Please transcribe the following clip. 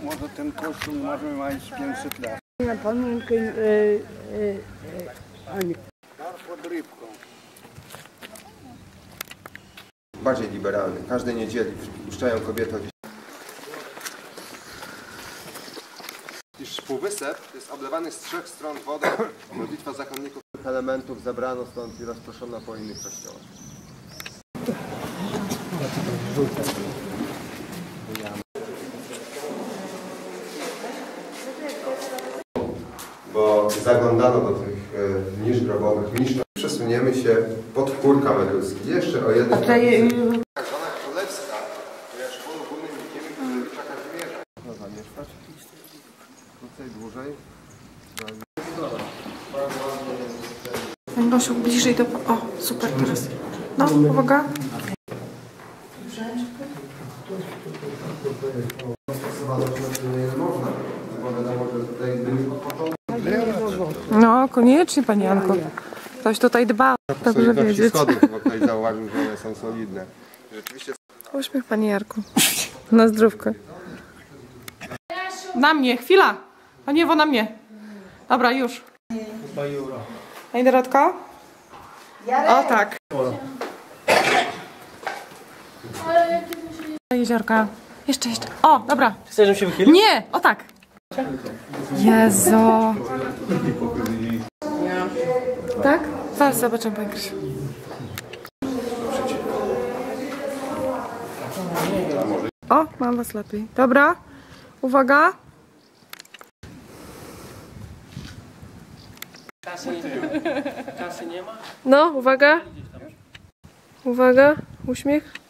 może ten kościół może mieć 500 lat. Na pamiątkę Ani. Dar pod rybką. Bardziej liberalny. Każdej niedzieli wpuszczają kobiety o 10. Iż półwysep jest oblewany z 3 stron wodą. Modlitwa zakonników elementów zabrano stąd i rozproszono po innych kościołach. Bo zaglądano do tych nisz grobowych. Przesuniemy się pod chór kameralski. Jeszcze o jeden. Żona królewska, ponieważ był ogólnym nikiem królewicza Kazimierza. No zamieszkać? Krócej, dłużej. Pani Gosiu, bliżej do... O, super teraz. No, uwaga. No, koniecznie, Pani Janko. Ktoś tutaj dba. Dobrze wiedzieć. Schodów, bo ktoś zauważył, że one są solidne. Rzeczywiście. Uśmiech, Pani Jarku. Na zdrówkę. Na mnie, chwila. Pani Ewo, na mnie. Dobra, już. Pani Dorotko? O tak. Jeziorka. Jeszcze. O, dobra. Chcesz, żebym się wychylił? Nie, o tak. Jezu. Tak? Zaraz zobaczymy, Pani Krysiu. O, mam was lepiej. Dobra. Uwaga. Kasy nie ma? No, uwaga. Uwaga. Uśmiech.